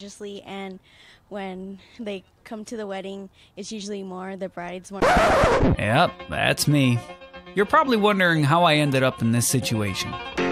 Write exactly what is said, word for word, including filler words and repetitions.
religiously, and when they come to the wedding, it's usually more the bride's more. Yep, that's me. You're probably wondering how I ended up in this situation.